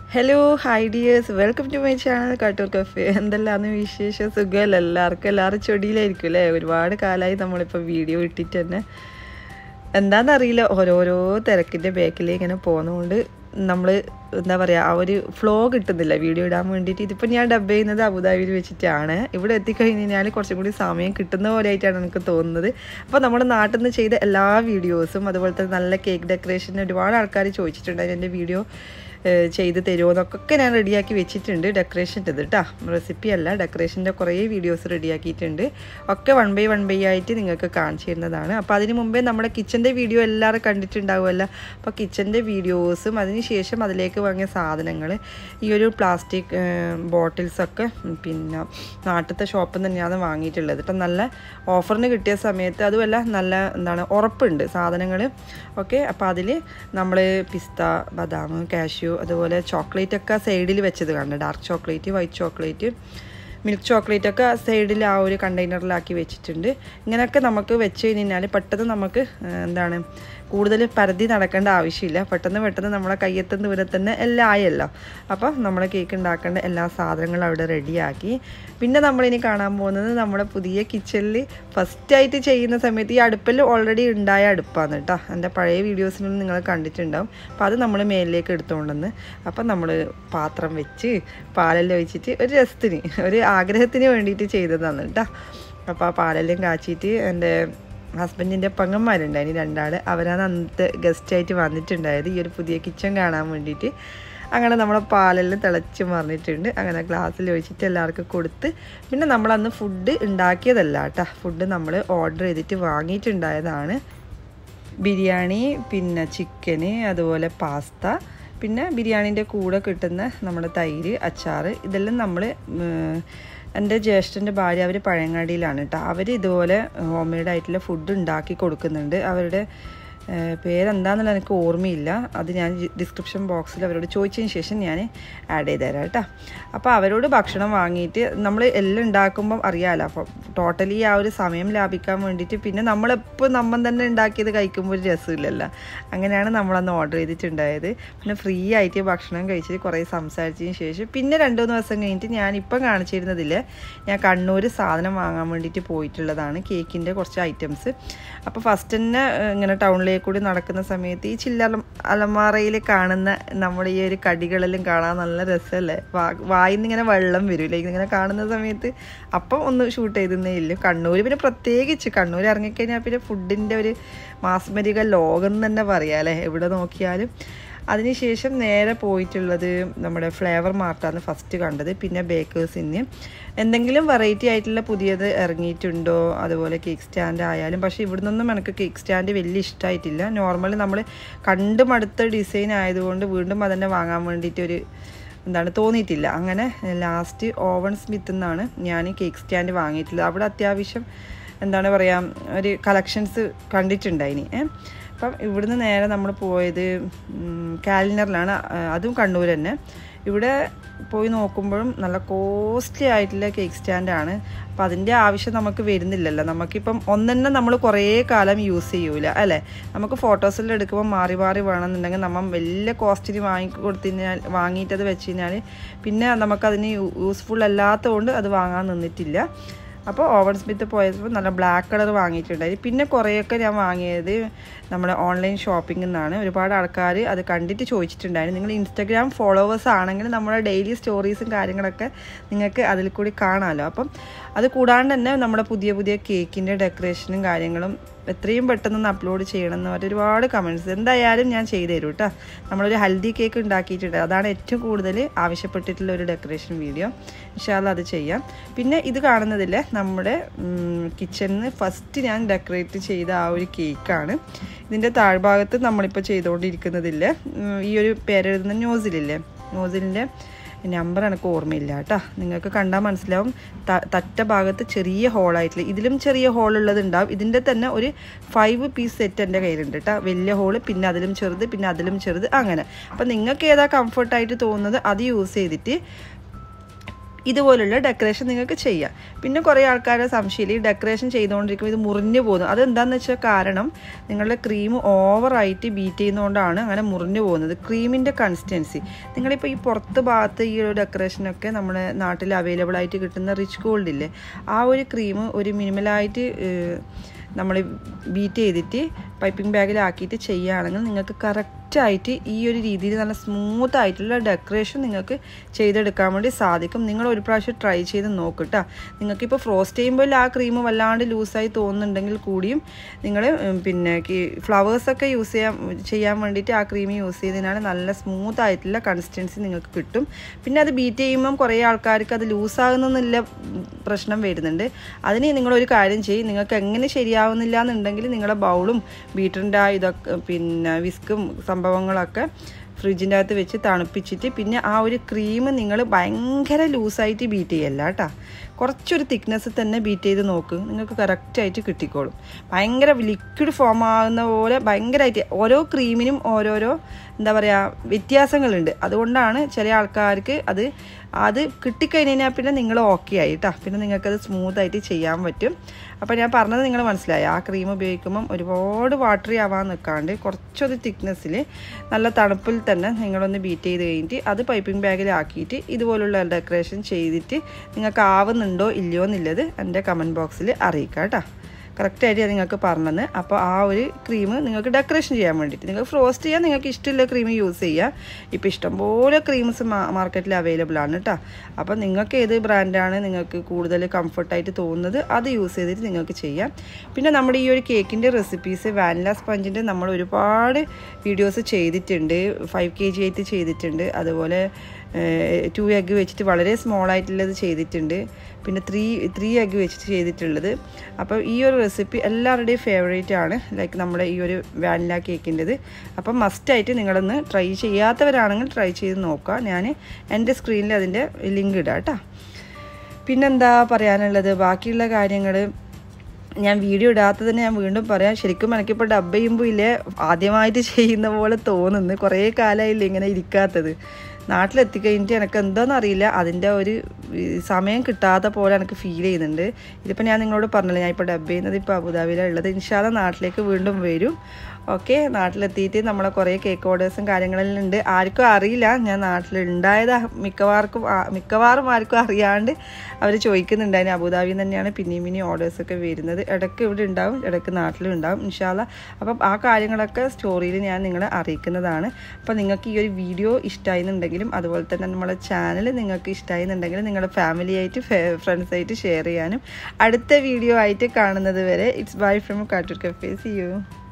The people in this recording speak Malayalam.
Hello hi dears, welcome to my channel Kattoor cafe. എന്തെല്ലാന്ന് വിശേഷം? സുഖമല്ല എല്ലാവരും ചൊടിയിലായിരിക്കും അല്ലേ? ഒരുപാട് കാലമായി നമ്മളിപ്പോൾ വീഡിയോ ഇട്ടിട്ട് തന്നെ. എന്താണെന്നറിയില്ല, ഓരോരോ തിരക്കിൻ്റെ ബാക്കിൽ ഇങ്ങനെ പോകുന്നതുകൊണ്ട് നമ്മൾ എന്താ പറയുക, ആ ഒരു ഫ്ലോ കിട്ടുന്നില്ല വീഡിയോ ഇടാൻ വേണ്ടിയിട്ട്. ഇതിപ്പോൾ ഞാൻ ഡബ് ചെയ്യുന്നത് അബുദാബിയിൽ വെച്ചിട്ടാണ്. ഇവിടെ എത്തിക്കഴിഞ്ഞ് കഴിഞ്ഞാൽ കുറച്ചും കൂടി സമയം കിട്ടുന്ന പോലെ ആയിട്ടാണ് എനിക്ക് തോന്നുന്നത്. അപ്പോൾ നമ്മുടെ നാട്ടിൽ നിന്ന് ചെയ്ത എല്ലാ വീഡിയോസും അതുപോലെ തന്നെ നല്ല കേക്ക് ഡെക്കറേഷൻ ഒരുപാട് ആൾക്കാർ ചോദിച്ചിട്ടുണ്ടായിരുന്നു. എൻ്റെ വീഡിയോ ചെയ്ത് തരുമോ എന്നൊക്കെ ഞാൻ റെഡിയാക്കി വെച്ചിട്ടുണ്ട്. ഡെക്കറേഷൻ്റെ ഇത് കേട്ടോ, റെസിപ്പി അല്ല, ഡെക്കറേഷൻ്റെ കുറേ വീഡിയോസ് റെഡിയാക്കിയിട്ടുണ്ട്. ഒക്കെ വൺ ബൈ ആയിട്ട് നിങ്ങൾക്ക് കാണിച്ചു തരുന്നതാണ്. അപ്പോൾ അതിന് മുമ്പേ നമ്മുടെ കിച്ചൻ്റെ വീഡിയോ എല്ലാവരും കണ്ടിട്ടുണ്ടാവുമല്ലോ. അപ്പോൾ കിച്ചൻ്റെ വീഡിയോസും അതിന് ശേഷം അതിലേക്ക് വാങ്ങിയ സാധനങ്ങൾ, ഈ ഒരു പ്ലാസ്റ്റിക് ബോട്ടിൽസൊക്കെ പിന്നെ നാട്ടിലത്തെ ഷോപ്പിൽ നിന്ന് തന്നെയാണ് വാങ്ങിയിട്ടുള്ളത് കേട്ടോ. നല്ല ഓഫറിന് കിട്ടിയ സമയത്ത്, അതുമല്ല നല്ല എന്താണ് ഉറപ്പുണ്ട് സാധനങ്ങൾ ഓക്കെ. അപ്പോൾ അതിൽ നമ്മൾ പിസ്ത, ബദാം, കാഷ്യൂ, അതുപോലെ ചോക്ലേറ്റ് ഒക്കെ സൈഡിൽ വെച്ചത് കാണുന്നത്. Dark chocolate, white chocolate, milk chocolate ഒക്കെ സൈഡിൽ ആ ഒരു കണ്ടെയ്നറിലാക്കി വെച്ചിട്ടുണ്ട്. ഇങ്ങനെയൊക്കെ നമുക്ക് വെച്ച് കഴിഞ്ഞാൽ പെട്ടെന്ന് നമുക്ക് എന്താണ് കൂടുതൽ പരതി നടക്കേണ്ട ആവശ്യമില്ല. പെട്ടെന്ന് നമ്മളെ കയ്യെത്തുന്ന ദൂരെ തന്നെ എല്ലാം ആയല്ലോ. അപ്പോൾ നമ്മൾ കേക്ക് ഉണ്ടാക്കേണ്ട എല്ലാ സാധനങ്ങളും അവിടെ റെഡിയാക്കി. പിന്നെ നമ്മളിനി കാണാൻ പോകുന്നത് നമ്മുടെ പുതിയ കിച്ചണിൽ ഫസ്റ്റായിട്ട് ചെയ്യുന്ന സമയത്ത്, ഈ അടുപ്പിൽ ഓൾറെഡി ഉണ്ടായ അടുപ്പാണ് കേട്ടോ. എൻ്റെ പഴയ വീഡിയോസിലൊന്നും നിങ്ങൾ കണ്ടിട്ടുണ്ടാവും. അപ്പോൾ അത് നമ്മൾ മേലിലേക്ക് എടുത്തുകൊണ്ടെന്ന്, അപ്പം നമ്മൾ പാത്രം വെച്ച് പാലെല്ലാം ഒഴിച്ചിട്ട് ഒരു രസത്തിന്, ഒരു ആഗ്രഹത്തിന് വേണ്ടിയിട്ട് ചെയ്തതാണ് കേട്ടോ. അപ്പോൾ ആ പാലെല്ലാം കാച്ചിട്ട് എൻ്റെ ഹസ്ബൻഡിൻ്റെ പെങ്ങന്മാരുണ്ടായിന് രണ്ടാൾ, അവരാണ് അന്നത്തെ ഗസ്റ്റായിട്ട് വന്നിട്ടുണ്ടായത് ഈ ഒരു പുതിയ കിച്ചൺ കാണാൻ വേണ്ടിയിട്ട്. അങ്ങനെ നമ്മളെ പാലെല്ലാം തിളച്ച് മറിഞ്ഞിട്ടുണ്ട്. അങ്ങനെ ഗ്ലാസ്സിൽ ഒഴിച്ചിട്ട് എല്ലാവർക്കും കൊടുത്ത്. പിന്നെ നമ്മളന്ന് ഫുഡ് ഉണ്ടാക്കിയതല്ല കേട്ടോ, ഫുഡ് നമ്മൾ ഓർഡർ ചെയ്തിട്ട് വാങ്ങിയിട്ടുണ്ടായതാണ്. ബിരിയാണി, പിന്നെ ചിക്കന്, അതുപോലെ പാസ്ത, പിന്നെ ബിരിയാണീൻ്റെ കൂടെ കിട്ടുന്ന നമ്മുടെ തൈര്, അച്ചാർ, ഇതെല്ലാം നമ്മൾ എൻ്റെ ജ്യേഷ്ഠൻ്റെ ഭാര്യ, അവർ പഴയങ്ങാടിയിലാണ് കേട്ടോ. അവർ ഇതുപോലെ ഹോം മെയ്ഡ് ആയിട്ടുള്ള ഫുഡ് ഉണ്ടാക്കി കൊടുക്കുന്നുണ്ട്. അവരുടെ പേരെന്താണെന്നുള്ള എനിക്ക് ഓർമ്മയില്ല. അത് ഞാൻ ഡിസ്ക്രിപ്ഷൻ ബോക്സിൽ അവരോട് ചോദിച്ചതിന് ശേഷം ഞാൻ ആഡ് ചെയ്ത് തരാം കേട്ടോ. അപ്പോൾ അവരോട് ഭക്ഷണം വാങ്ങിയിട്ട് നമ്മൾ എല്ലാം ഉണ്ടാക്കുമ്പം അറിയാമല്ലോ. അപ്പോൾ ടോട്ടലി ആ ഒരു സമയം ലാഭിക്കാൻ വേണ്ടിയിട്ട്, പിന്നെ നമ്മളെപ്പോൾ നമ്മൾ തന്നെ ഉണ്ടാക്കിയത് കഴിക്കുമ്പോൾ ഒരു രസമില്ലല്ലോ. അങ്ങനെയാണ് നമ്മളന്ന് ഓർഡർ ചെയ്തിട്ടുണ്ടായത്. പിന്നെ ഫ്രീ ആയിട്ട് ഭക്ഷണം കഴിച്ചിട്ട് കുറേ സംസാരിച്ചതിന് ശേഷം പിന്നെ 2-3 ദിവസം കഴിഞ്ഞിട്ട് ഞാനിപ്പം കാണിച്ചിരുന്നതിൽ ഞാൻ കണ്ണൂർ സാധനം വാങ്ങാൻ വേണ്ടിയിട്ട് പോയിട്ടുള്ളതാണ്, കേക്കിൻ്റെ കുറച്ച് ഐറ്റംസ്. അപ്പോൾ ഫസ്റ്റ് തന്നെ ഇങ്ങനെ ടൗണിലേക്ക് കൂടി നടക്കുന്ന സമയത്ത് ഈ ചില്ലറ അലമാറയിൽ കാണുന്ന നമ്മുടെ ഈ ഒരു കടികളെല്ലാം കാണാൻ നല്ല രസമല്ലേ. വായിന്ന് ഇങ്ങനെ വെള്ളം വരില്ലേ ഇങ്ങനെ കാണുന്ന സമയത്ത്. അപ്പം ഒന്ന് ഷൂട്ട് ചെയ്തേ ഇല്ല. കണ്ണൂർ പിന്നെ പ്രത്യേകിച്ച് കണ്ണൂർ ഇറങ്ങിക്കഴിഞ്ഞാൽ പിന്നെ ഫുഡിൻ്റെ ഒരു മാസ്മരിക ലോകം എന്ന് തന്നെ പറയാം അല്ലേ, എവിടെ നോക്കിയാലും. അതിനുശേഷം നേരെ പോയിട്ടുള്ളത് നമ്മുടെ ഫ്ലേവർ മാർട്ടാണ് ഫസ്റ്റ് കണ്ടത്. പിന്നെ ബേക്കേഴ്സിന് എന്തെങ്കിലും വെറൈറ്റി ആയിട്ടുള്ള പുതിയത് ഇറങ്ങിയിട്ടുണ്ടോ, അതുപോലെ കേക്ക് സ്റ്റാൻഡ് ആയാലും. പക്ഷേ ഇവിടെ നിന്നൊന്നും എനിക്ക് കേക്ക് സ്റ്റാൻഡ് വലിയ ഇഷ്ടമായിട്ടില്ല. നോർമലി നമ്മൾ കണ്ടും അടുത്ത ഡിസൈൻ ആയതുകൊണ്ട് വീണ്ടും അതന്നെ വാങ്ങാൻ വേണ്ടിയിട്ടൊരു തോന്നിയിട്ടില്ല. അങ്ങനെ ലാസ്റ്റ് ഓവൻ സ്മിത്ത് നിന്നാണ് ഞാൻ കേക്ക് സ്റ്റാൻഡ് വാങ്ങിയിട്ടുള്ളത്. അവിടെ അത്യാവശ്യം ഒരു കളക്ഷൻസ് കണ്ടിട്ടുണ്ടായിനി. അപ്പം ഇവിടുന്ന് നേരെ നമ്മൾ പോയത് കാലിനറിലാണ്, അതും കണ്ണൂർ തന്നെ. ഇവിടെ പോയി നോക്കുമ്പോഴും നല്ല കോസ്റ്റ്ലി ആയിട്ടുള്ള കേക്ക് സ്റ്റാൻഡാണ്. അപ്പം അതിൻ്റെ ആവശ്യം നമുക്ക് വരുന്നില്ലല്ലോ. നമുക്കിപ്പം ഒന്നെന്നെ നമ്മൾ കുറേ കാലം യൂസ് ചെയ്യൂല അല്ലേ. നമുക്ക് ഫോട്ടോസെല്ലാം എടുക്കുമ്പോൾ മാറി വേണമെന്നുണ്ടെങ്കിൽ നമ്മൾ വലിയ കോസ്റ്റിന് വാങ്ങിയിട്ടത് വെച്ച് കഴിഞ്ഞാൽ പിന്നെ നമുക്കതിന് യൂസ്ഫുൾ അല്ലാത്തതുകൊണ്ട് അത് വാങ്ങാൻ നിന്നിട്ടില്ല. അപ്പോൾ ഓവൻ സ്മിത്ത് പോയപ്പോൾ നല്ല ബ്ലാക്ക് കളർ വാങ്ങിയിട്ടുണ്ടായി. പിന്നെ കുറേയൊക്കെ ഞാൻ വാങ്ങിയത് നമ്മുടെ ഓൺലൈൻ ഷോപ്പിങ്ങിൽ നിന്നാണ്. ഒരുപാട് ആൾക്കാർ അത് കണ്ടിട്ട് ചോദിച്ചിട്ടുണ്ടായിരുന്നു. നിങ്ങൾ ഇൻസ്റ്റാഗ്രാം ഫോളോവേഴ്സ് ആണെങ്കിൽ നമ്മുടെ ഡെയിലി സ്റ്റോറീസും കാര്യങ്ങളൊക്കെ നിങ്ങൾക്ക് അതിൽ കൂടി കാണാമല്ലോ. അപ്പം അത് കൂടാണ്ട് തന്നെ നമ്മുടെ പുതിയ കേക്കിൻ്റെ ഡെക്കറേഷനും കാര്യങ്ങളും എത്രയും പെട്ടെന്ന് അപ്ലോഡ് ചെയ്യണമെന്ന് പറഞ്ഞ് ഒരുപാട് കമൻറ്റ്സ്. എന്തായാലും ഞാൻ ചെയ്തു തരും കേട്ടോ. നമ്മളൊരു ഹൽദി കേക്ക് ഉണ്ടാക്കിയിട്ടുണ്ട്, അതാണ് ഏറ്റവും കൂടുതൽ ആവശ്യപ്പെട്ടിട്ടുള്ള ഒരു ഡെക്കറേഷൻ വീഡിയോ. ഇൻഷാ അല്ലാ അത് ചെയ്യാം. പിന്നെ ഇത് കാണുന്നതില്ലേ നമ്മുടെ കിച്ചണിൽ ഫസ്റ്റ് ഞാൻ ഡെക്കറേറ്റ് ചെയ്ത ആ ഒരു കേക്കാണ്. ഇതിൻ്റെ താഴ്ഭാഗത്ത് നമ്മളിപ്പോൾ ചെയ്തുകൊണ്ടിരിക്കുന്നതില്ലേ ഈ ഒരു പേരെഴുതുന്ന നോസിലിൻ്റെ നമ്പർ എനിക്ക് ഓർമ്മയില്ല കേട്ടോ. നിങ്ങൾക്ക് കണ്ടാൽ മനസ്സിലാവും. തറ്റ ഭാഗത്ത് ചെറിയ ഹോളായിട്ടില്ല, ഇതിലും ചെറിയ ഹോളുള്ളത് ഉണ്ടാവും. ഇതിൻ്റെ തന്നെ ഒരു 5 പീസ് സെറ്റ് എൻ്റെ കയ്യിലുണ്ട് കേട്ടോ. വലിയ ഹോള്, പിന്നെ അതിലും ചെറുത്, പിന്നെ അതിലും ചെറുത്, അങ്ങനെ. അപ്പം നിങ്ങൾക്ക് ഏതാ കംഫർട്ടായിട്ട് തോന്നുന്നത് അത് യൂസ് ചെയ്തിട്ട് ഇതുപോലുള്ള ഡെക്കറേഷൻ നിങ്ങൾക്ക് ചെയ്യാം. പിന്നെ കുറേ ആൾക്കാരുടെ സംശയമില്ല, ഈ ഡെക്കറേഷൻ ചെയ്തുകൊണ്ടിരിക്കുമ്പോൾ ഇത് മുറിഞ്ഞു പോകുന്നു. അതെന്താണെന്ന് വെച്ചാൽ കാരണം നിങ്ങളുടെ ക്രീം ഓവറായിട്ട് ബീറ്റ് ചെയ്യുന്നതുകൊണ്ടാണ് അങ്ങനെ മുറിഞ്ഞു പോകുന്നത്. ക്രീമിൻ്റെ കൺസിസ്റ്റൻസി നിങ്ങളിപ്പോൾ ഈ പുറത്ത് ഭാഗത്ത് ഈ ഒരു ഡെക്കറേഷനൊക്കെ നമ്മുടെ നാട്ടിൽ അവൈലബിൾ ആയിട്ട് കിട്ടുന്ന റിച്ച് ഗോൾഡ് ഇല്ലേ, ആ ഒരു ക്രീം ഒരു മിനിമലായിട്ട് നമ്മൾ ബീറ്റ് ചെയ്തിട്ട് പൈപ്പിംഗ് ബാഗിലാക്കിയിട്ട് ചെയ്യുകയാണെങ്കിൽ നിങ്ങൾക്ക് കറക്റ്റായിട്ട് ഈ ഒരു രീതിയിൽ നല്ല സ്മൂത്ത് ആയിട്ടുള്ള ഡെക്കറേഷൻ നിങ്ങൾക്ക് ചെയ്തെടുക്കാൻ വേണ്ടി സാധിക്കും. നിങ്ങൾ ഒരു പ്രാവശ്യം ട്രൈ ചെയ്ത് നോക്കിട്ടോ. നിങ്ങൾക്കിപ്പോൾ ഫ്രോസ്റ്റ് ചെയ്യുമ്പോൾ ആ ക്രീം വല്ലാണ്ട് ലൂസായി തോന്നുന്നുണ്ടെങ്കിൽ കൂടിയും നിങ്ങൾ പിന്നെ ഫ്ലവേഴ്സൊക്കെ ചെയ്യാൻ വേണ്ടിയിട്ട് ആ ക്രീം യൂസ് ചെയ്തതിനാണ് നല്ല സ്മൂത്ത് ആയിട്ടുള്ള കൺസിസ്റ്റൻസി നിങ്ങൾക്ക് കിട്ടും. പിന്നെ അത് ബീറ്റ് ചെയ്യുമ്പം കുറേ ആൾക്കാർക്ക് അത് ലൂസാകുന്നില്ല പ്രശ്നം വരുന്നുണ്ട്. അതിന് നിങ്ങളൊരു കാര്യം ചെയ്യും, നിങ്ങൾക്ക് എങ്ങനെ ശരിയാവുന്നില്ല എന്നുണ്ടെങ്കിൽ നിങ്ങളുടെ ബൗളും ബീറ്ററിൻ്റെ ഇതൊക്കെ പിന്നെ വിസ്കും സംഭവങ്ങളൊക്കെ ഫ്രിഡ്ജിൻ്റെ അകത്ത് വെച്ച് തണുപ്പിച്ചിട്ട് പിന്നെ ആ ഒരു ക്രീം നിങ്ങൾ ഭയങ്കര ലൂസായിട്ട് ബീറ്റ് ചെയ്യല്ല കേട്ടോ. കുറച്ചൊരു തിക്നെസ് തന്നെ ബീറ്റ് ചെയ്ത് നോക്ക്, നിങ്ങൾക്ക് കറക്റ്റായിട്ട് കിട്ടിക്കോളും. ഭയങ്കര ലിക്വിഡ് ഫോം ആകുന്ന പോലെ ഭയങ്കരമായിട്ട് ഓരോ ക്രീമിനും ഓരോരോ എന്താ പറയുക വ്യത്യാസങ്ങളുണ്ട്. അതുകൊണ്ടാണ് ചില ആൾക്കാർക്ക് അത് കിട്ടിക്കഴിഞ്ഞാൽ പിന്നെ നിങ്ങൾ ഓക്കെ ആയി കേട്ടോ. പിന്നെ നിങ്ങൾക്കത് സ്മൂത്തായിട്ട് ചെയ്യാൻ പറ്റും. അപ്പോൾ ഞാൻ പറഞ്ഞത് നിങ്ങൾ മനസ്സിലായി. ആ ക്രീം ഉപയോഗിക്കുമ്പം ഒരുപാട് വാട്ടറി ആവാൻ നിൽക്കാണ്ട് കുറച്ചൊരു തിക്നെസ്സിൽ നല്ല തണുപ്പിൽ തന്നെ നിങ്ങളൊന്ന് ബീറ്റ് ചെയ്ത് കഴിഞ്ഞിട്ട് അത് പൈപ്പിംഗ് ബാഗിലാക്കിയിട്ട് ഇതുപോലുള്ള ഡെക്കറേഷൻ ചെയ്തിട്ട് നിങ്ങൾക്ക് ആവുന്നുണ്ടോ ഇല്ലയോ എന്നുള്ളത് എൻ്റെ കമൻറ്റ് ബോക്സിൽ അറിയിക്കാം കേട്ടോ. കറക്റ്റായിട്ട് നിങ്ങൾക്ക് പറഞ്ഞത്. അപ്പോൾ ആ ഒരു ക്രീം നിങ്ങൾക്ക് ഡെക്കറേഷൻ ചെയ്യാൻ വേണ്ടിയിട്ട് നിങ്ങൾക്ക് ഫ്രോസ്റ്റ് ചെയ്യാൻ നിങ്ങൾക്ക് ഇഷ്ടമുള്ള ക്രീം യൂസ് ചെയ്യാം. ഇപ്പോൾ ഇഷ്ടംപോലെ ക്രീംസ് മാർക്കറ്റിൽ അവൈലബിൾ ആണ് കേട്ടോ. അപ്പോൾ നിങ്ങൾക്ക് ഏത് ബ്രാൻഡാണ് നിങ്ങൾക്ക് കൂടുതൽ കംഫർട്ടായിട്ട് തോന്നുന്നത് അത് യൂസ് ചെയ്തിട്ട് നിങ്ങൾക്ക് ചെയ്യാം. പിന്നെ നമ്മുടെ ഈ ഒരു കേക്കിൻ്റെ റെസിപ്പീസ് വാനില സ്പഞ്ചിൻ്റെ നമ്മൾ ഒരുപാട് വീഡിയോസ് ചെയ്തിട്ടുണ്ട്. 5 kg ആയിട്ട് ചെയ്തിട്ടുണ്ട്. അതുപോലെ 2 എഗ്ഗ് വെച്ചിട്ട് വളരെ സ്മോളായിട്ടുള്ളത് ചെയ്തിട്ടുണ്ട്. പിന്നെ 3 എഗ്ഗ് വെച്ചിട്ട് ചെയ്തിട്ടുള്ളത്. അപ്പോൾ ഈ ഒരു റെസിപ്പി എല്ലാവരുടെയും ഫേവറേറ്റ് ആണ്, ലൈക്ക് നമ്മുടെ ഈ ഒരു വാനില കേക്കിൻ്റെത്. അപ്പം മസ്റ്റായിട്ട് നിങ്ങളൊന്ന് ട്രൈ ചെയ്യാത്തവരാണെങ്കിൽ ട്രൈ ചെയ്ത് നോക്കുക. ഞാൻ എൻ്റെ സ്ക്രീനിൽ അതിൻ്റെ ലിങ്ക് ഇടാം കേട്ടോ. പിന്നെന്താ പറയാനുള്ളത്, ബാക്കിയുള്ള കാര്യങ്ങൾ ഞാൻ വീഡിയോ ഇടാത്തതിന് ഞാൻ വീണ്ടും പറയാം. ശരിക്കും എനിക്കിപ്പോൾ ഡബ് ചെയ്യുമ്പോൾ ഇല്ലേ ആദ്യമായിട്ട് ചെയ്യുന്ന പോലെ തോന്നുന്നു. കുറേ കാലമായില്ലേ ഇങ്ങനെ ഇരിക്കാത്തത്. നാട്ടിലെത്തിക്കഴിഞ്ഞിട്ട് എനിക്ക് എന്താണെന്ന് അറിയില്ല, അതിൻ്റെ ഒരു സമയം കിട്ടാത്ത പോലെ എനിക്ക് ഫീൽ ചെയ്യുന്നുണ്ട്. ഇതിപ്പോൾ ഞാൻ നിങ്ങളോട് പറഞ്ഞില്ല, ഞാൻ ഇപ്പോൾ ഡബ് ചെയ്യുന്നത് ഇപ്പോൾ അബുദാബിയിലാണ് ഉള്ളത്. ഇൻഷാ അല്ലാഹ് നാട്ടിലേക്ക് വീണ്ടും വരും. ഓക്കെ, നാട്ടിലെത്തിയിട്ട് നമ്മളെ കുറേ കേക്ക് ഓർഡേഴ്സും കാര്യങ്ങളെല്ലാം ഉണ്ട്. ആർക്കും അറിയില്ല ഞാൻ നാട്ടിലുണ്ടായത്. മിക്കവാറും ആർക്കും അറിയാണ്ട് അവർ ചോദിക്കുന്നുണ്ടായിരുന്നു. അബുദാബിയിൽ തന്നെയാണ് പിന്നെയും ഓർഡേഴ്സൊക്കെ വരുന്നത്. ഇടയ്ക്ക് ഇവിടെ ഉണ്ടാവും, ഇടയ്ക്ക് നാട്ടിലും ഉണ്ടാവും ഇൻഷാ അല്ലാഹ്. അപ്പം ആ കാര്യങ്ങളൊക്കെ സ്റ്റോറിയിൽ ഞാൻ നിങ്ങളെ അറിയിക്കുന്നതാണ്. അപ്പോൾ നിങ്ങൾക്ക് ഈ ഒരു വീഡിയോ ഇഷ്ടമായിരുന്നുണ്ടെങ്കിലും അതുപോലെ തന്നെ നമ്മളെ ചാനൽ നിങ്ങൾക്ക് ഇഷ്ടമായിരുന്നുണ്ടെങ്കിൽ നിങ്ങളുടെ ഫാമിലിയായിട്ട് ഫ്രണ്ട്സായിട്ട് ഷെയർ ചെയ്യാനും. അടുത്ത വീഡിയോ ആയിട്ട് കാണുന്നത് വരെ it's bye from Kattoor cafe. See U.